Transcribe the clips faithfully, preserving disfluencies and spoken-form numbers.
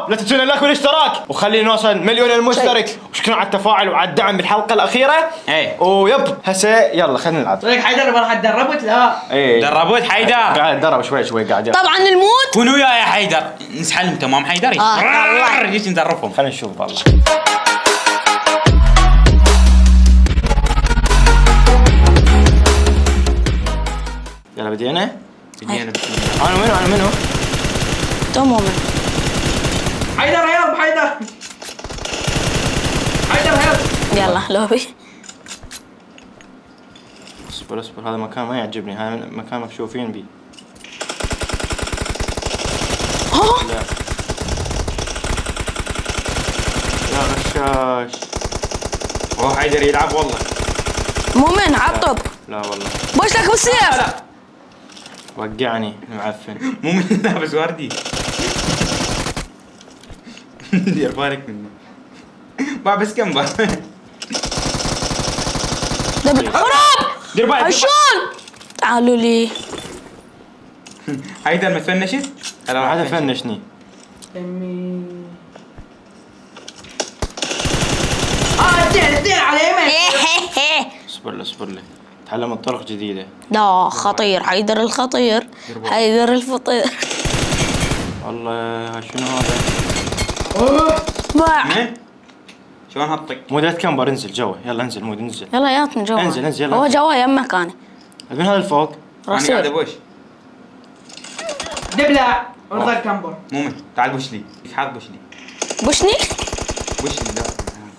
شباب لا تنسون اللايك والاشتراك وخلينا نوصل مليون المشترك، وشكرا على التفاعل وعلى الدعم بالحلقه الاخيره. ايه ويب هسه يلا خلينا نلعب. طيب حيدر راح تدربت لا؟ ايه دربوت حيدر قاعد اتدرب شوي شوي قاعد. طبعا الموت كون وياي يا حيدر نسحلهم تمام حيدر. آه، والله. ليش ندربهم؟ خلينا نشوف والله. يلا بدينا. بدينا انا منو انا منو؟ تو مؤمن. حيدر هيلب حيدر حيدر هيلب. يلا لوبي. اصبر اصبر هذا مكان ما يعجبني، هذا مكان مكشوفين بي. ها لا يا غشاش. اوه حيدر يلعب والله. مؤمن عطب. لا والله بوش لك بالسيف. وقعني معفن. مو من لابس وردي. دير بالك منه. با بس كم با. دبل خراب. دير بالك. شلون؟ تعالوا لي. حيدر ما تفنشت؟ هذا فنشني. امي اه اثنين اثنين على يمين. اصبر له اصبر له، تعلم الطرق جديدة. لا خطير حيدر الخطير. حيدر الفطير. والله شنو هذا؟ اوه باع. من؟ شلون هالطق؟ مود لا تكمبر انزل جوا، يلا انزل مود انزل. يلا ياتني جوا. انزل انزل يلا. هو جوا يم مكاني. من هذا الفوق؟ انا قاعد رصيد. ابوش. دبلع ارضى كمبر. مؤمن تعال بوش لي. حاط بوش لي. بوشني. بوش لي لا.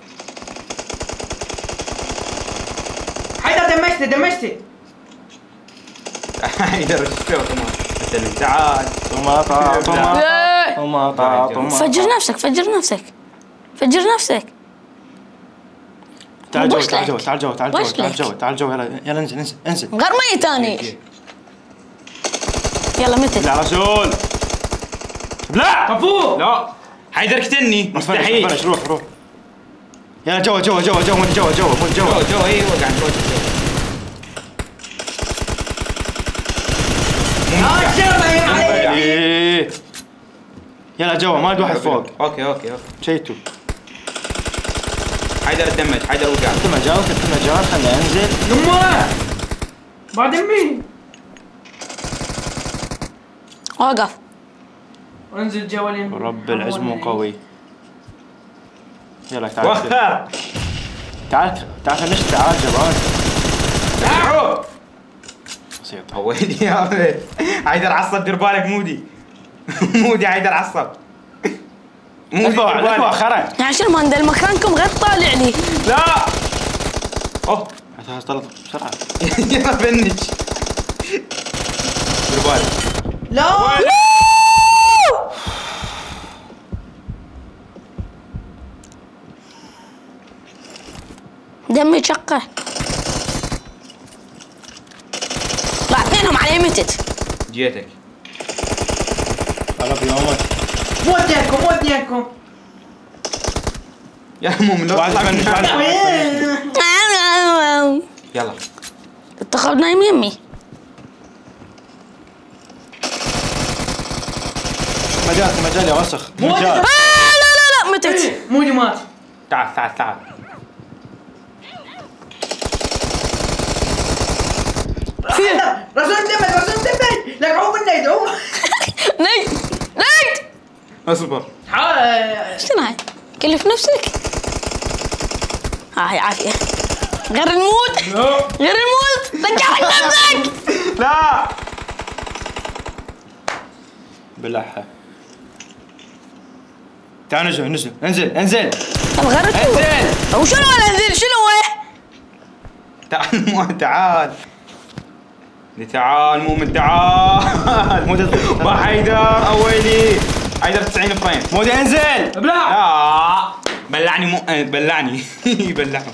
حيدر دمجته دمجته. حيدر ايش تسوي كمان؟ تعال. طماطة طماطة طماطة طماطة. فجر نفسك فجر نفسك فجر نفسك. تعال جوا وش تعال لك؟ جوا تعال جوا تعال جوا وش تعال لك؟ جوا تعال جوا يلا يلا انزل انزل انزل. غير ميت اني. يلا متى؟ لا رسول. لا كفو. لا حيدر اقتلني مستحيل. فنش روح روح. يلا جوا جوا جوا جوا مود جوا جوا مود جو جوا. جو ايوه قاعد فوق جو. اه شرب عليه. إيه. يلا جوا ما عاد واحد فوق. اوكي اوكي اوكي. شيتو. حيدر تدمج حيدر وقع. انت مجال انت مجال خلنا انزل. يمه بعد مين؟ وقف. انزل جوالين. رب العز مو قوي. يلا تعال وخر. تعال تعال خلينا تعال جبان. تعال. بسيطة. ويلي يا ولد. حيدر عصب دير بالك مودي. مودي حيدر عصب. مودي اتبع دير اتبع بالك. خرج. يعني شنو ما ندل مكانكم غير طالع لي. لا. اوه. هذا طلع بسرعة. يلا فنش. دير بالك. لا دمي شقه. طلع اثنينهم علي متت. جيتك. خرب يومك. مو اثنينكم مو اثنينكم. يا مؤمن لو واحد تطلع فنش، من- واحد يلا. اتخذ نايم يمي. مجال مجال يا وسخ. مو مجال. آه لا لا لا متت. مودي مات. تعال تعال تعال. حيدر رسول دمج رسول دمج. لقعوه بالنيد عوه. نيد نيد. اصبر. حاول. شنو هاي؟ كلف نفسك. هاي عافية. غير المود غير المود رجعك نفسك. لا. بلعها. تعال نزل نزل انزل انزل طب غير المود. انزل. وشنو انا انزل شنو هو؟ تعال مو تعال. تعال مؤمن تعال. مودي با حيدر اويلي. حيدر تسعين فريم. مودي انزل. ابلع. لا بلعني مو بلعني. بلعهم.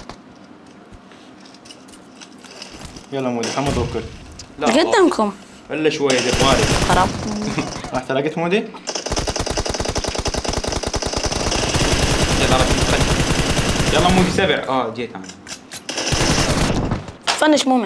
يلا مودي حمد وكل. لا قدامكم. الا شويه دير بالك. خراب. رحت لقيت مودي. يلا ركز خد. يلا مودي سبع. اه جيت انا. فنش مؤمن.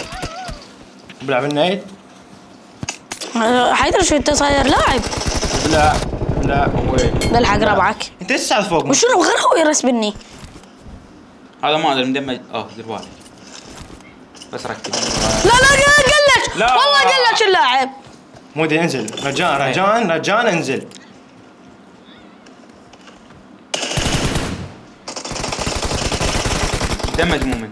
بلعب النايت. حيدر شو انت صاير لاعب. لا لا وين؟ بلحق ربعك. انت ايش صعد فوق؟ وشنو غير هو يرسبني؟ هذا ما ادري مدمج. اه دير بالك. بس ركز. لا لا قلش لا. والله قلش اللاعب. مودي انزل رجاء رجاء رجاء انزل. دمج مؤمن.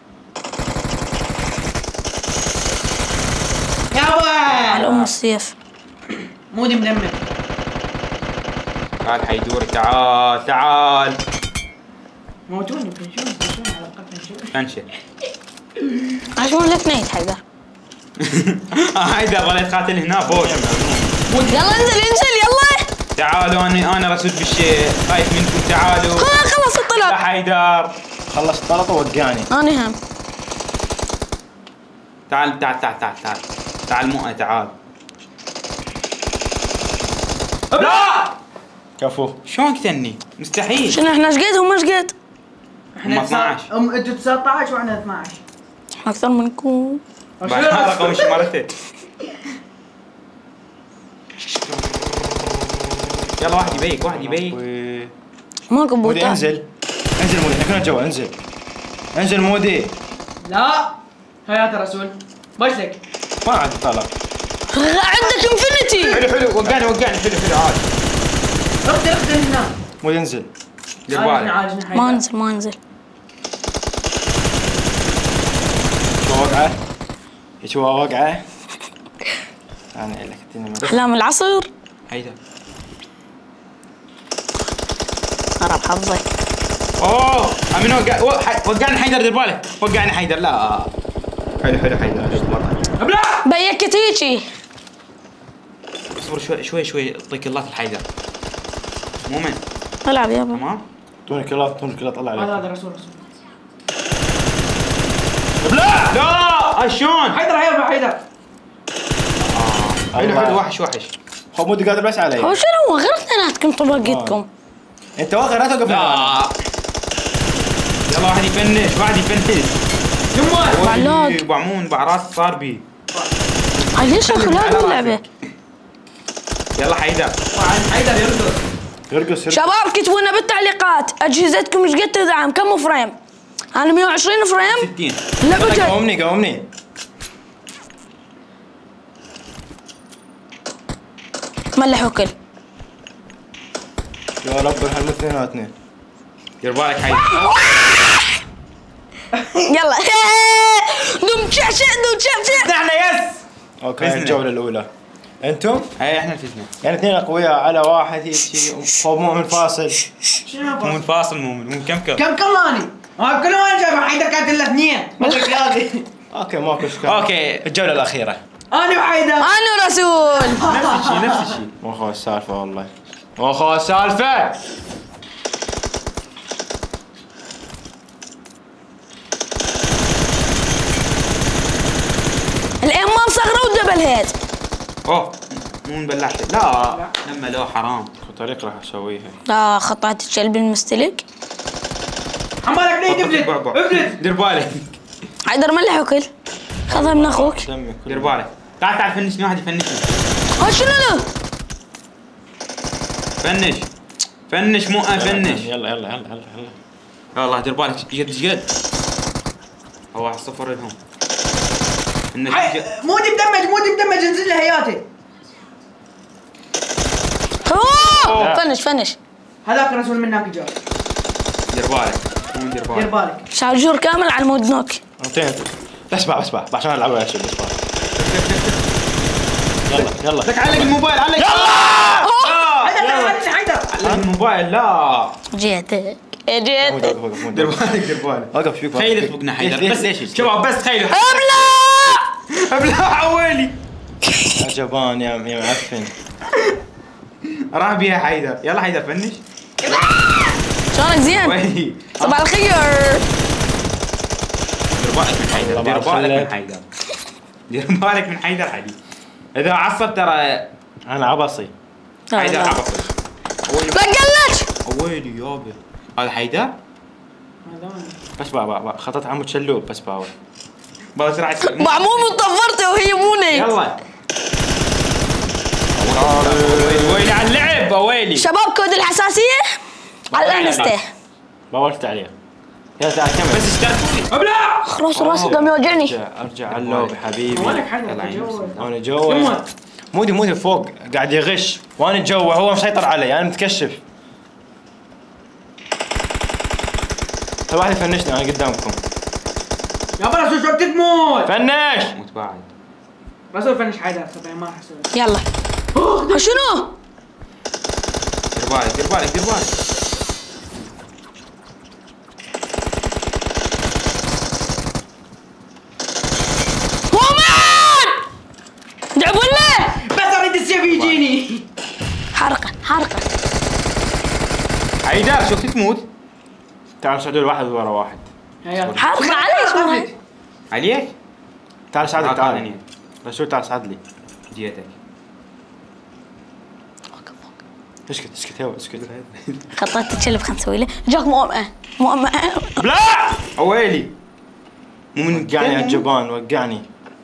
على ام يابا السيف. مودي مدمر. تعال حيدور تعال تعال. موتوني بنشوف بنشوف على القفل نشوف. انشئ. عشان الاثنين حيدر. هيدا ظليت قاتل هنا فوق. يلا انزل انزل يلا. تعالوا انا انا رسول بالشيء خايف منكم تعالوا. خلاص خلص يا الطلب. حيدر. خلص الطلق ووقعني. انا هم. تعال تعال تعال تعال تعال تعال مؤة تعال. لا كفو. شلون قتلني؟ مستحيل. شنو احنا ايش قد هم ايش قد؟ هم اثناعش. ام انتوا تسعطعش واحنا اثناعش. احنا اكثر منكم. بعد رقم وش مرتين. يلا واحد يبيك واحد يبيك. ماكو مودي بوتات. انزل انزل مودي احنا كنا جوا انزل انزل مودي. لا حياة الرسول بشلك. ما عاد طلق. عندك انفنتي. حلو حلو وقعني وقعني حلو حلو عاد. اقتل اقتل هنا. مودي انزل. دير عالجنا بالك. عالجنا حيدر. ما انزل ما انزل. شو وقعه؟ شو وقعه؟ انا لك الدنيا. احلام العصر. هيدا. ارى بحظك. اوه امين وقع وقعني حيدر دير بالك وقعني حيدر لا. حلو حلو حيدر ابلع. بيكت هيجي. اصبر شوي شوي شوي اعطيك الله الحيدر. مؤمن العب يابا. تمام. توني كلات توني كلات طلع هذا عليك. هذا رسول رسول. ابلع. لا شلون؟ حيدر حيدر حيدر. حلو حلو وحش وحش. هو مودي قادر بس علي. هو شنو هو غير اثنيناتكم طبقتكم. انت واخر لا توقف. لا يلا واحد يفنش واحد يفنش. يمه بعلاق. ابو عمون بعراس صار بي. عاد ليش اخر هذه اللعبه؟ يلا حيدر. حيدر يرقص. يرقص يرقص. شباب كتبوا لنا بالتعليقات اجهزتكم ايش قد تدعم كم فريم؟ انا مية وعشرين فريم. ستين. اللعبه جاي. قومني قومني. ملح وكل. يا رب الحين اثنيناتنا. دير بالك حيدر. يلا دم تشعشع دم تشعشع. احنا يس. اوكي فزنا. الجولة الأولى. انتم؟ هاي احنا فزنا. يعني اثنين اقوياء على واحد هيك فوق مؤمن فاصل. شنو مو هذا؟ منفاصل مو من كم كم. كم كلاني؟ ما كل ما جاب حيدر كانت الا اثنين. ما ادري هذه. اوكي ماكو اشكال. اوكي الجولة الأخيرة. انا وحيدر. انا رسول. نفس الشيء نفس الشيء. مو خو السالفة والله. مو خو السالفة. الام ما مصغره ودبل هيد. اوه مو نبلعت لا لما لو حرام. طريق راح اسويها. لا خطأت الكلب المستلك. عمالك ليه افلت بعبع. افلت. دير بالك. حيدر ملح وكل. خذها من اخوك. دمي دير كله. بالك. تعال تعال فنشني واحد يفنشني. ها شنو له؟ فنش فنش مو فنش. يلا يلا يلا يلا يلا. والله دير بالك جد جد. هو واحد صفر لهم. النتيجة حي- مودي بدمج مودي بدمج انزل لي هياتي. اوه فنش فنش. هذاك رسول منك جاء. دير بالك مو دير دير بالك. بالك. شارجور كامل على مود نوك. اثنين. اسمع اسمع عشان العب ويا شو بس. يلا يلا. لك علق الموبايل علق. حيدر حيدر حيدر. علق الموبايل لا. جيتك وقف جيتك. وقف وقف. دير بالك دير بالك. وقف شوف. تخيل فوقنا حيدر بس ليش ليش؟ شباب بس تخيلوا. ابلع. ابلع ويلي. يا جبان يا يا معفن. راح بيها حيدر. يلا حيدر فنش. شلونك زين؟ ويلي. صباح الخير. دير بالك من حيدر دير طبعاً بالك من خلك. حيدر. دير بالك من حيدر حديد. اذا عصب ترى انا عبصي. حيدر عبصي. لا قلت. ويلي يابا هذا حيدر. بس بابا بابا خطط عمود شلوب بس باور. بس راح يصير. معموم طفرته وهي موني. يلا ويلي على اللعب ويلي. شباب كود الحساسيه على الانستا. ما ولت عليه. يا تعال كمل. بس اشتركوا لي. ابلع. خلاص راسي قام يوجعني. ارجع ارجع على اللوب حبيبي. مالك حلوة وانا جوا. مودي مودي فوق قاعد يغش وانا جوا هو مسيطر علي انا متكشف. طيب واحد يفنشني انا قدامكم. يا برا شو شو بتموت. فنش. موت بعد. رسول فنش حيدر طبعا ما حسوا. يلا شنو؟ دير بالك دير بالك دير بالك. بس اريد السيف يجيني. حرقه حرقه. حيدر شفت تموت. تعال سعدوا واحد ورا واحد. حرقه علي اسمها. عليك؟ تعال ساعدني تعال تعال. تعال. رسول تعال ساعد لي. جيتك. اسكت اسكت يلا اسكت. خطيت الكلب خلنا نسوي له جاك مؤمئة مؤمئة. لا ويلي. مو من وقعني يا جبان وقعني.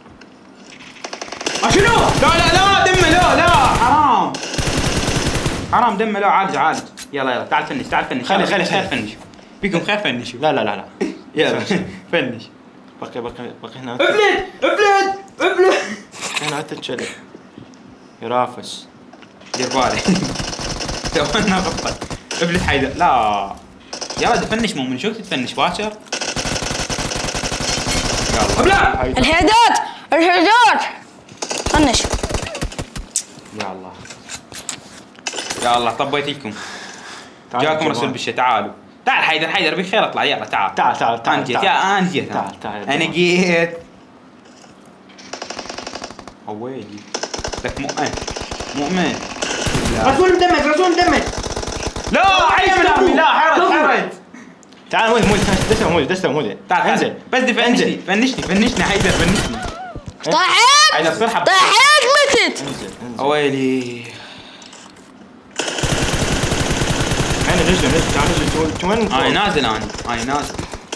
شنو؟ لا لا لا دمه لا لا حرام. حرام دمه لا عالج عالج. يلا يلا تعال فنش تعال فنش. خلي خلي خير خلي فنش. فيكم خير فنشوا. لا لا لا لا. يلا فنش. بقي بقي بقي هنا. افلت افلت افلت. هنا انت تشلي. يرافس. دير بالك. تونا غلطت. ابلت حيدر لا. يلا تفنش مو من شو تفنش باكر. يلا ابلع. الهيدات الهيدات فنش. يا الله يا الله طبيت لكم. جاكم رسول بالشي تعالوا. تعال حيدر حيدر بخير اطلع يلا تعال. تعال تعال تعال. انا جيت يا انا جيت. تعال تعال. انا جيت. ويلي لك مؤمن مؤمن. رسول مدمج رسول مدمج. لا عيش من عمي لا حرد حرد. تعال مودي مودي دسم مودي دسم مودي. تعال انزل بس دي فنشني فنشني فنشني حيدر فنشني. طاحت حيدر صرحب. طاحت متت. انزل انزل. ويلي. انا نزل نزل تعال نزل تو وين. انا نازل انا انا نازل.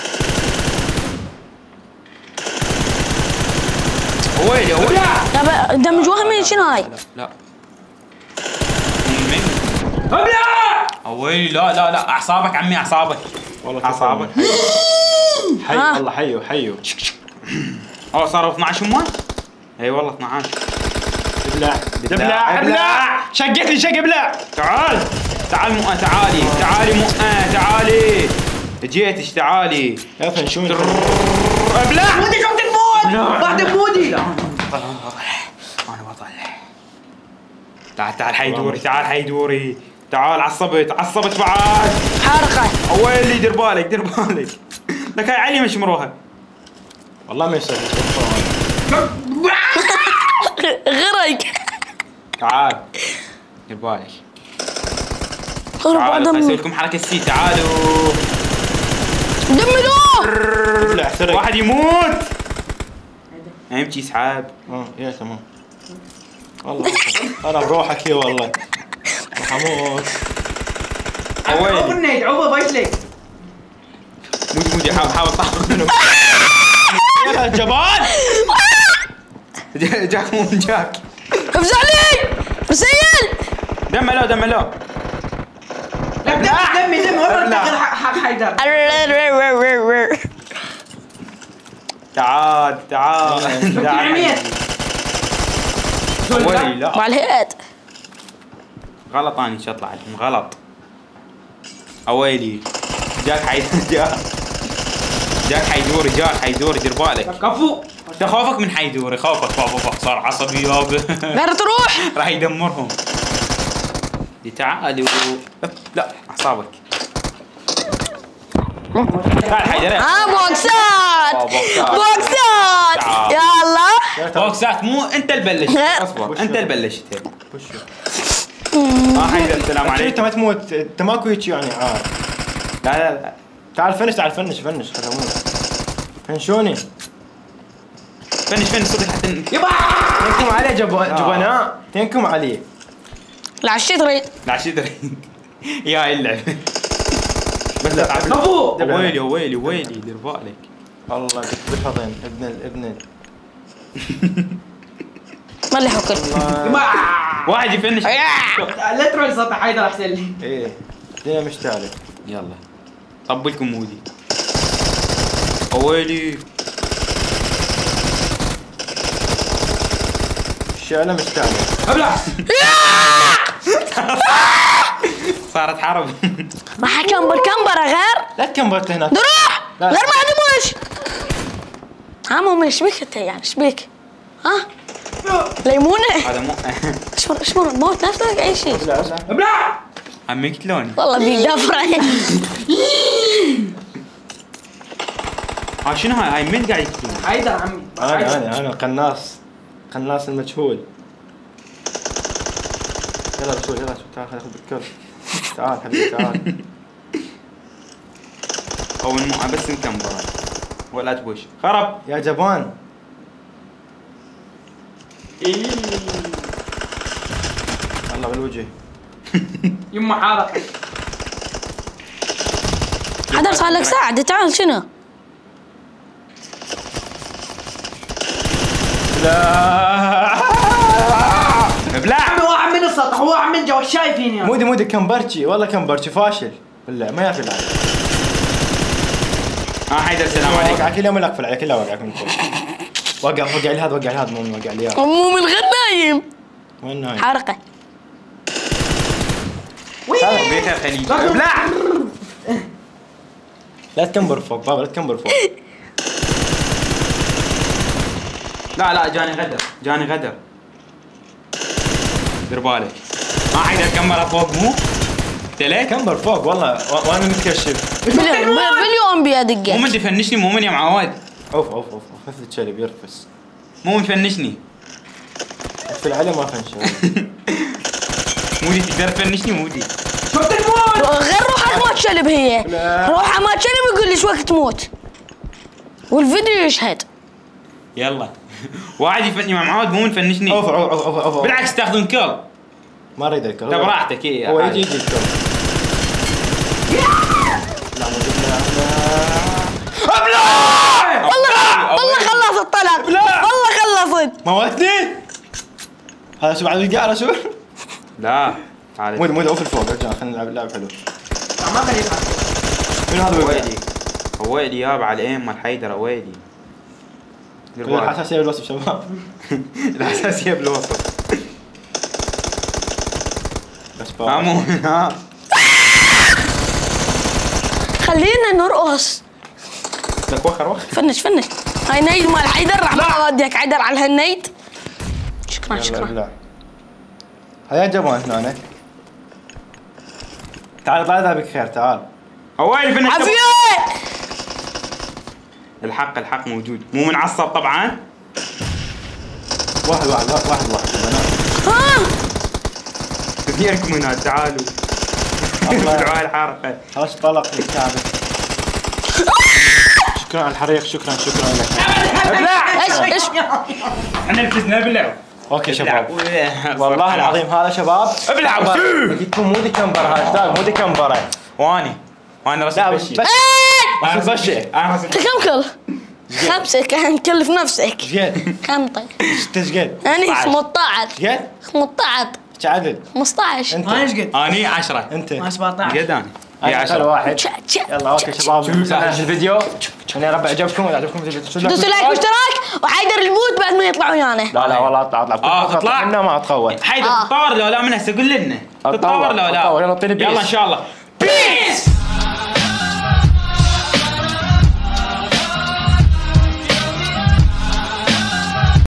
ويلي ويلي. لا دمج واحد من شنو هاي؟ لا ابلع. ويلي لا لا لا اعصابك عمي اعصابك. والله اعصابك. حي ها. والله حيو حيو. اه صاروا اثنعش امال؟ اي والله اثنعش. ابلع ابلع ابلع. شقت لي شق ابلع. تعال تعال مؤ تعالي تعالي مؤ تعالي. جيتش تعالي. يا فنشون. ابلع. مودي شو بتموت. واحد مودي. لا انا بطل انا بطل. تعال تعال حيدوري تعال حيدوري. تعال عصبت عصبت بعد. حرقه. ويلي دير بالك دير بالك. لك هاي علي مش مروها. والله ما يصير. غرق. تعال دير بالك. خرب تعالوا دمي. اسوي لكم حركه سي تعالوا. دمجوه. ابلع سرق. واحد يموت. يمشي سحاب. اه يا تمام. والله انا بروحك يا والله. راح اموت. عوب النيد عوبه بايشلك. مودي مودي حاول حاول طاح منهم. يا جبان. جاك مو من جاك. افزعني رسيل. دم لا دم لا. لا دمي دمي والله تاخذ حق حيدر. تعال تعال تعال. ويلي لا مع الهيئات. غلط اني شو اطلع لكم غلط. اويلي جاك حيدور جاك جاك حيدوري جاك حيدوري دير بالك. كفو. خوفك من حيدوري خوفك خوفك صار عصبي يابا. غير تروح. راح يدمرهم. تعالوا لا اعصابك. تعال حيدر. ها بوكسات بوكسات. يلا بوكسات مو انت اللي بلشت. اصبر انت اللي بلشت. اه حيدر السلام انت عليكم. ما تموت انت ماكو هيك يعني عاد. لا لا لا تعال فنش تعال فنش فنش خل اموت. فنشوني. فنش فنش صدق حتى يبا. تنكم عليه جبان جبناء تنكم عليه. العشي تريد. لا شو دري. يا اللعب. بس لا تعال. كفو. ويلي ويلي ويلي دير بالك. والله كنت بالحضن ابن ال ابن ال ما اللي حكل. الله. يبا. واحد يفنش. لا تروح لسطح حيدر احسن لي. ايه الدنيا مشتعلة. يلا طبلكم مودي. اويلي الشعلة مشتعلة. ابلع. صارت حرب. ما حكمبر كمبر غير. لا تكمبرت هناك. روح لا. غير ما ادموش. ها مو ايش بيك انت يعني ايش بيك؟ ها؟ ليمونة؟ هذا مو اشمر اشمر موت نفسك اي شيء. ابلع ابلع. ابلع. عمي قتلوني. والله بيك دافر. ها شنو هاي؟ هاي من قاعد يقتلون؟ حيدر عمي. انا انا انا قناص قناص المجهول. يلا رسول يلا رسول تعال خلينا ناخذ بالكل. تعال حبيبي تعال. او مو بس مكمبر ولا تبوش خرب. يا جبان. إيه. الله بالوجه. يما حارق. حدا صار لك ساعة تعال شنو؟ لا ابلع. عمي واحد من السطح وواحد من جوا شايفين يا. مودي مودي كمبرتشي والله كمبرتشي فاشل. بالله ما يفي العب. ها حيدر السلام وقع عليكم. كلها ملك في العيال كلها وقعك من الكل. وقع وقع لي هذا وقع لي هذا مو وقع لي إياه. مو من غير نايم. وين نايم؟ حارقة. بيت الخليج. ابلع. لا تكمبر فوق بابا لا تكمبر فوق. لا لا جاني غدر جاني غدر. دير بالك. ما حيدر كمبر فوق مو؟ تلك كمبر فوق والله و- وانا متكشف. مليون مليون بيا مو دقة. من يفنشني مو من يا معود. اوف اوف اوف مثل الشلب يرفس. مو من يفنشني. اقفل عليه ما فنش. مودي تقدر تفنشني مودي. شفت الموت. غير روحك ما تشلب هي. لا. روحها ما تشلب يقول لي ايش وقت تموت. والفيديو يشهد. يلا واحد يفنشني مع معود مو من يفنشني. اوف اوف اوف اوف اوف بالعكس تاخذون كل. ما اريد الكل. طب راحتك ايه. هو يجي يجي الكل. لا مو ابلع. والله والله خلص الطلب. والله خلصت. موتني. هذا شو بعد القاع على شو؟ لا تعال. مود مود اوف الفوق رجال خلينا نلعب لعب حلو. ما خليه يلعب. من هذا وقع؟ ويلي ويلي يابا على الايم مال حيدر ويلي. دير بالك. الحساسية بالوصف شباب. الحساسية بالوسط. بس ها مو ها. خلينا نرقص. لك وخر وخر. فنش فنش. هاي نيد مال حيدر راح اوديك حيدر على هالنيد. شكرا يلا شكرا. ابلع. هيا جبان هنا. تعال طلع ذا بك خير تعال. ويلي فنش. عافية. الحق الحق موجود مو منعصب طبعا. واحد واحد واحد واحد واحد. ها كثيركم هنا تعالوا. الله. دعاء الحرقة. خلاص طلق الكعبة. شكرا على الحريق شكرا شكرا لك. ابلع. ايش ايش احنا فزنا ابلعوا. اوكي شباب والله العظيم هذا شباب ابلعوا. لقيتكم مو ديكمبر هاشتاج مو ديكمبر. واني وانا لا راسي بس بشي. بس انا بس راسي بشي. انا راسي انت كم كل؟ خمسة كان كلف نفسك. شقد كم طيب؟ تشقد يعني خمسطعش شقد خمسطعش ايش عدد خمسطعش انت ما ايش قد؟ اني عشرة. انت ما سبعطعش. قد انا. هي هي عشرة. واحد تشا تشا يلا اوكي شباب ننهي الفيديو. انا يا رب عجبكم اذا عجبكم الفيديو دوسوا لايك واشتراك وحيدر الموت بعد ما يطلع ويانا. لا لا والله اطلع اطلع اه كل فترة تطلع. منا ما اتخوت. حيدر آه. تطور لو لا من هسه قول لنا. أتطور، تطور لو لا. أتطور، يلا اعطيني يلا بيس. ان شاء الله. بيس.